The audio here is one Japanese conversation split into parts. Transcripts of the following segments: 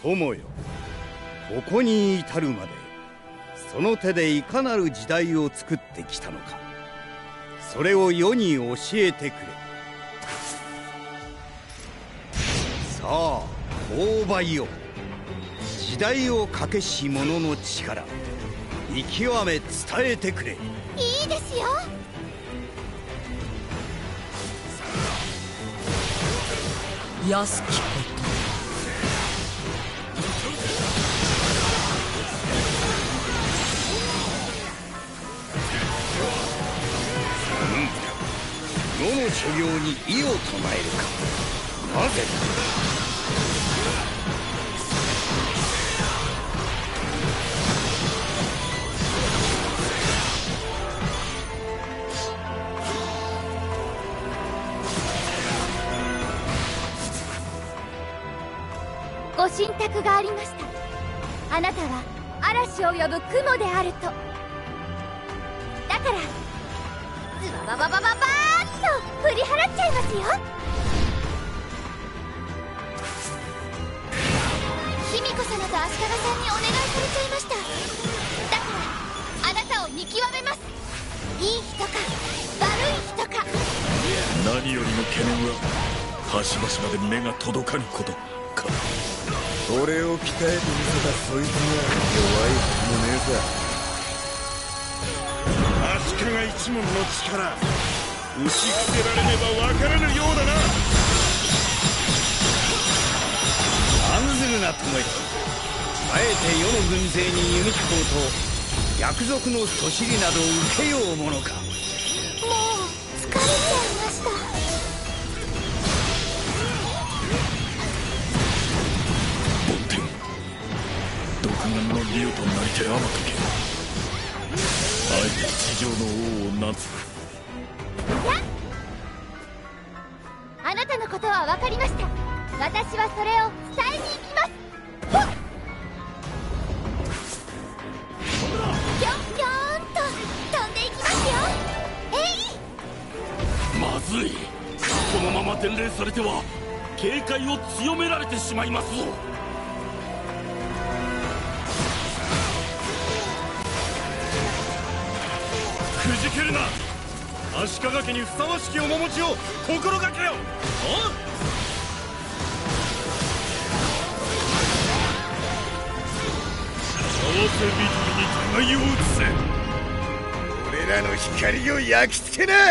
友よ、ここに至るまでその手でいかなる時代を作ってきたのか、それを世に教えてくれ。さあ購買よ、時代を駆けし者の力、見極め伝えてくれ。 いいですよ。 安きこと世の所業に異を唱えるか。なぜだ。 ご神託がありました。あなたは嵐を呼ぶ雲であると。だからズババババババーッと振り払っちゃいますよ。卑弥呼様と足利さんにお願いされちゃいました。だからあなたを見極めます。いい人か悪い人か。 何よりの懸念は端々まで目が届かぬことか。 俺を鍛えてみせたそいつが弱いはずもねえさ。 足利一門の力、打ち伏せられねば分からぬようだな。 案ずるな友よ、あえて世の軍勢に弓引こうと逆賊のそしりなど受けようものか。 もう疲れちゃいました。 独眼の竜となりて天とけ、あえて地上の王をなす。 あなたのことは分かりました。私はそれを伝えに行きます。ぴょんぴょーんと飛んでいきますよ。 まずい、このまま伝令されては警戒を強められてしまいますぞ。くじけるな。足利家にふさわしき面持ちを心がけよ。合わせ人に互いを移せ。 俺らの光を焼き付けな。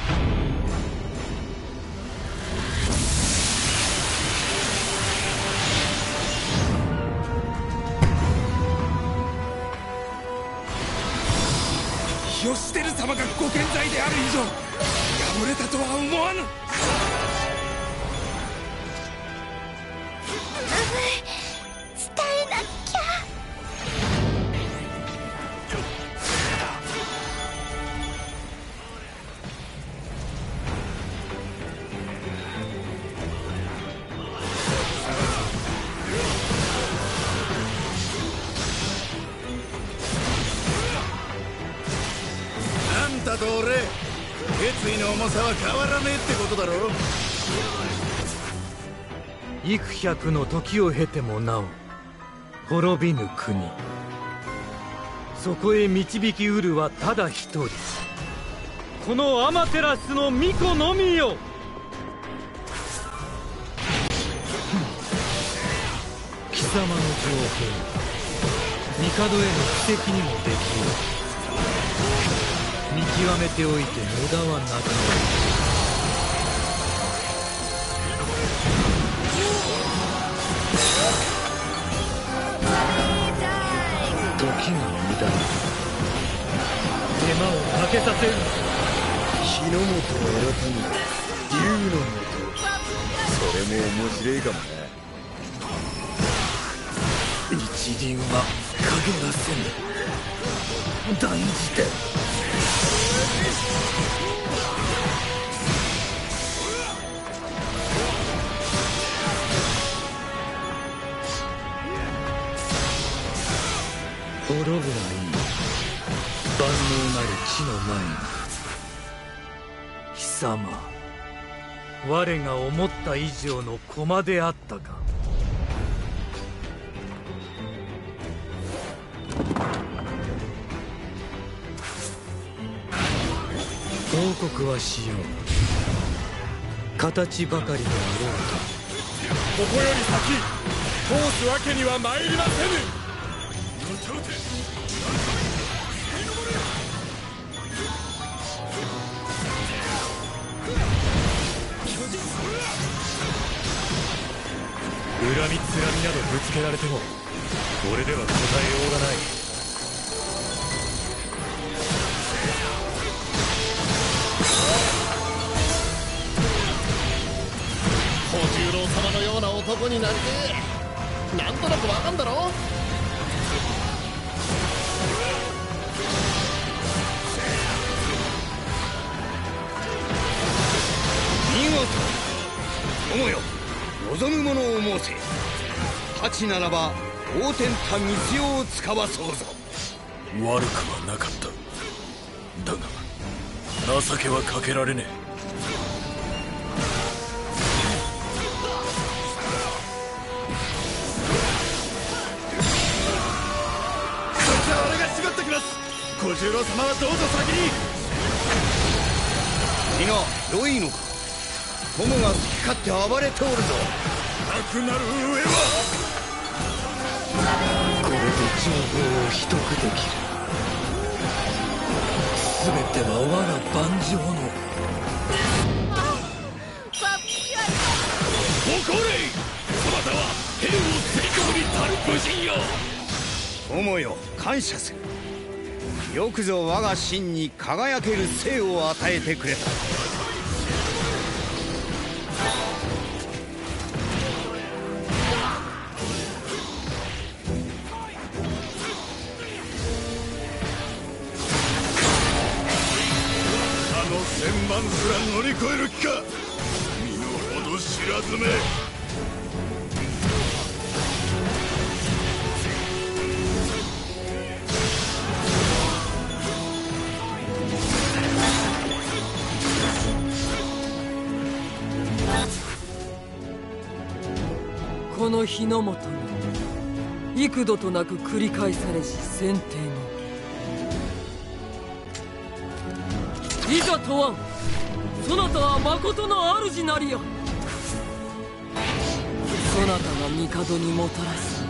義輝様がご健在である以上敗れたとは思わぬ。 伝えなきゃ。 あんたと俺、決意の重さは変わらねえってことだろ。 幾百の時を経てもなお滅びぬ国、そこへ導きうるはただ一人、このアマテラスの巫女のみよ。貴様の情報、帝への布石にもできる。見極めておいて無駄はなくなる。時が無駄に手間をかけさせる。 日の本改め竜の本、それも面白いかもな。 一輪は影がせぬ。断じて滅ぶがいい。万能なる地の前に。貴様、我が思った以上の駒であったか。 報告はしよう。形ばかりであろうここより先通すわけには参りませぬ。恨みつらみなどぶつけられても俺では答えようがない。 小十郎様のような男になりてえ。なんとなくわかんだろ。 見事友よ、望むものを申せ。太刀ならば大天下密用を使わそうぞ。 悪くはなかった。だが情けはかけられねえ。 俺が絞ってきます。小十郎様はどうぞ先に。 皆良いのか。友が好き勝手暴れておるぞ。 なくなる上はこれで情報を秘匿できる。全ては我が盤上の。 誇れ。そなたは兵を追込に足る武人よ。 友よ、感謝する。よくぞ我が真に輝ける生を与えてくれた。 千万すら乗り越える気か。身の程知らずめ。 この日のもとに幾度となく繰り返されし選定のいざ問わん。そなたは誠の主なりや。そなたが帝にもたらす。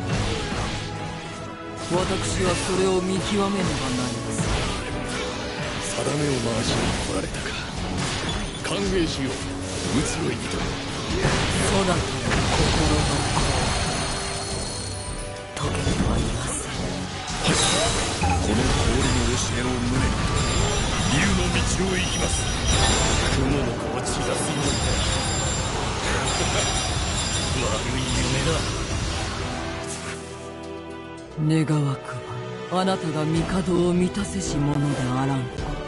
私はそれを見極めねばなります。 定めを回しに来られたか。歓迎しよう。移ろいにと。 そなたの心の声解けてはいません。 この氷の教えを胸に竜の道を行きます。雲の子を散らすように悪い夢だ。 願わくばあなたが帝を満たせし者であらんか。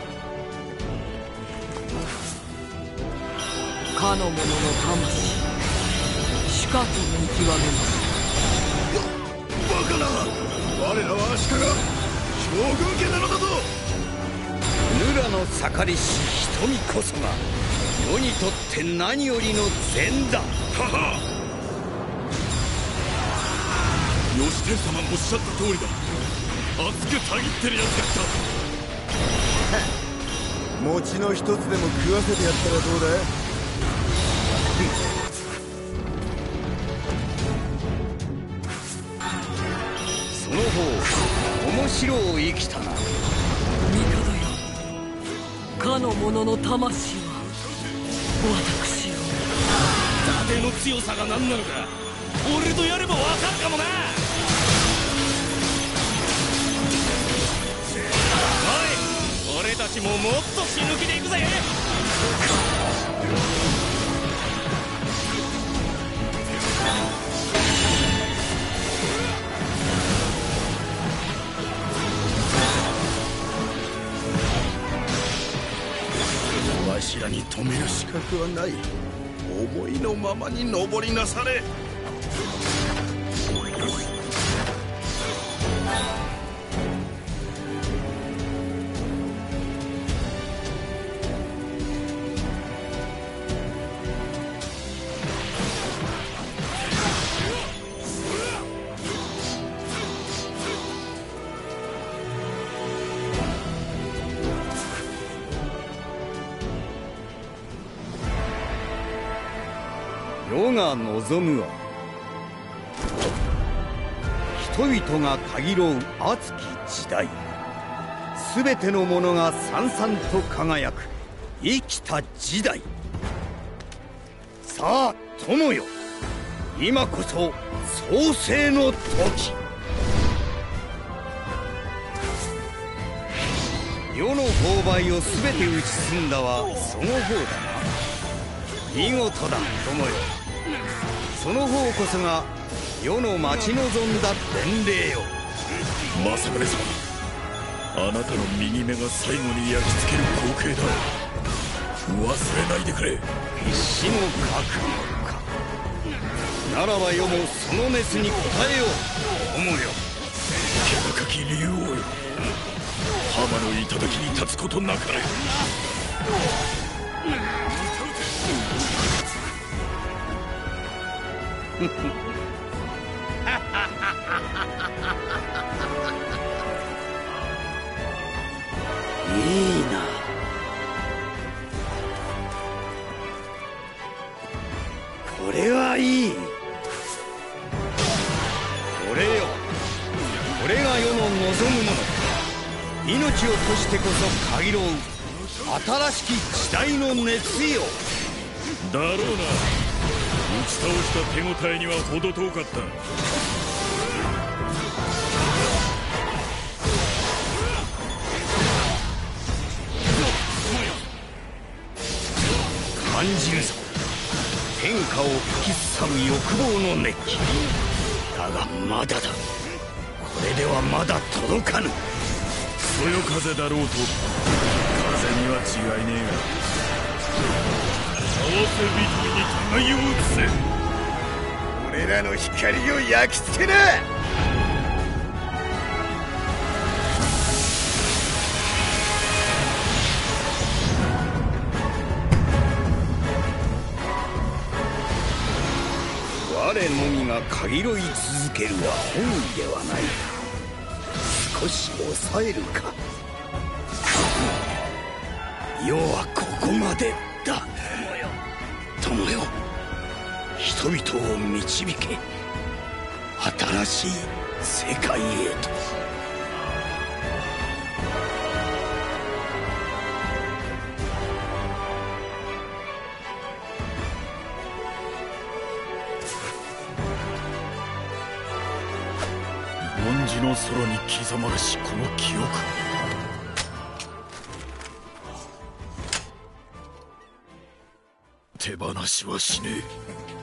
かの者の魂しかと見極めます。 バカな。我らは足利将軍家なのだぞ。 ヌラの盛りし瞳こそが世にとって何よりの善だ。 はは。義天様もおっしゃった通りだ。熱くたぎってるやつが来た。餅の一つでも食わせてやったらどうだ。 その方面白う生きたな。 帝よ、かの者の魂は私を。 伊達の強さが何なのか俺とやればわかるかもな。おい、俺たちももっと死ぬ気でいくぜ。わしらに止める資格はない。思いのままに登りなされ。 世が望むは人々がたぎろう熱き時代、全てのものがさんさんと輝く生きた時代。さあ友よ、今こそ創世の時。世の勾配を全て打ち進んだはその方だな。見事だ友よ。その方こそが世の待ち望んだ伝令よ。 政宗様、あなたの右目が最後に焼き付ける光景だ。忘れないでくれ。 必死の覚悟か。ならば世もその熱に応えよう友よ。 気高き竜王よ、浜の頂に立つことなかれ。 いいな。これはいい。これよ、これが世の望むもの。命を賭してこそかぎろう新しき時代の熱よ。 だろうな。打ち倒した手応えには程遠かった。 感じるぞ、天下を吹きすさぶ欲望の熱気。だがまだだ。これではまだ届かぬ。 そよ風だろうと風には違いねえが、合わせ人に互いを移せ。 俺らの光を焼き付けな。 我のみがかぎろい続けるは本意ではない。少し抑えるか。世はここまでだ友よ。人々を導け、新しい世界へと。 梵字の空に刻まれしこの記憶、手放しはしねえ。